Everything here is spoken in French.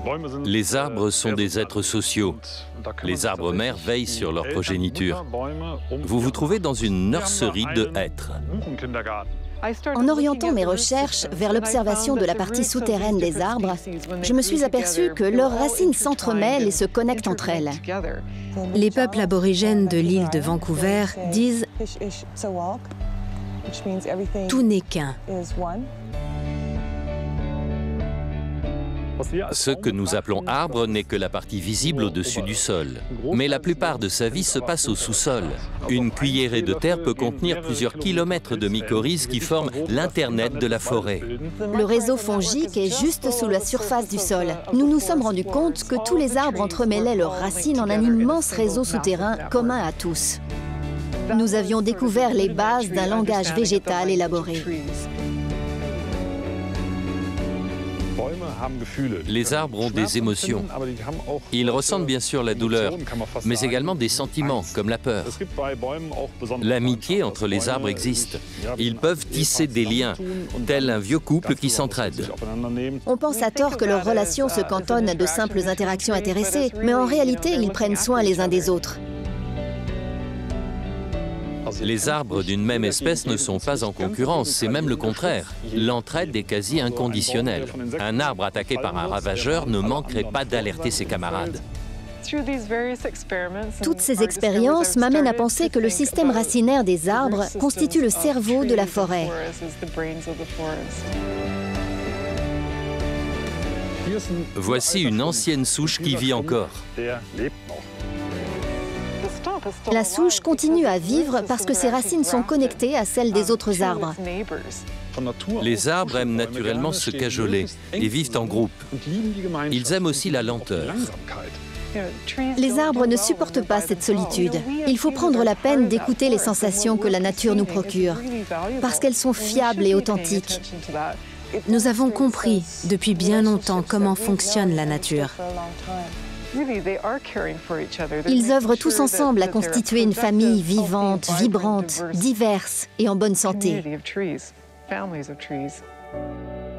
Les arbres sont des êtres sociaux. Les arbres mères veillent sur leur progéniture. Vous vous trouvez dans une nurserie de hêtres. En orientant mes recherches vers l'observation de la partie souterraine des arbres, je me suis aperçue que leurs racines s'entremêlent et se connectent entre elles. Les peuples aborigènes de l'île de Vancouver disent « tout n'est qu'un ». Ce que nous appelons arbre n'est que la partie visible au-dessus du sol. Mais la plupart de sa vie se passe au sous-sol. Une cuillerée de terre peut contenir plusieurs kilomètres de mycorhizes qui forment l'Internet de la forêt. Le réseau fongique est juste sous la surface du sol. Nous nous sommes rendus compte que tous les arbres entremêlaient leurs racines en un immense réseau souterrain commun à tous. Nous avions découvert les bases d'un langage végétal élaboré. Les arbres ont des émotions. Ils ressentent bien sûr la douleur, mais également des sentiments, comme la peur. L'amitié entre les arbres existe. Ils peuvent tisser des liens, tel un vieux couple qui s'entraide. On pense à tort que leurs relations se cantonnent à de simples interactions intéressées, mais en réalité, ils prennent soin les uns des autres. Les arbres d'une même espèce ne sont pas en concurrence, c'est même le contraire. L'entraide est quasi inconditionnelle. Un arbre attaqué par un ravageur ne manquerait pas d'alerter ses camarades. Toutes ces expériences m'amènent à penser que le système racinaire des arbres constitue le cerveau de la forêt. Voici une ancienne souche qui vit encore. La souche continue à vivre parce que ses racines sont connectées à celles des autres arbres. Les arbres aiment naturellement se cajoler et vivent en groupe. Ils aiment aussi la lenteur. Les arbres ne supportent pas cette solitude. Il faut prendre la peine d'écouter les sensations que la nature nous procure, parce qu'elles sont fiables et authentiques. Nous avons compris depuis bien longtemps comment fonctionne la nature. Ils œuvrent tous ensemble à constituer une famille vivante, vibrante, diverse et en bonne santé.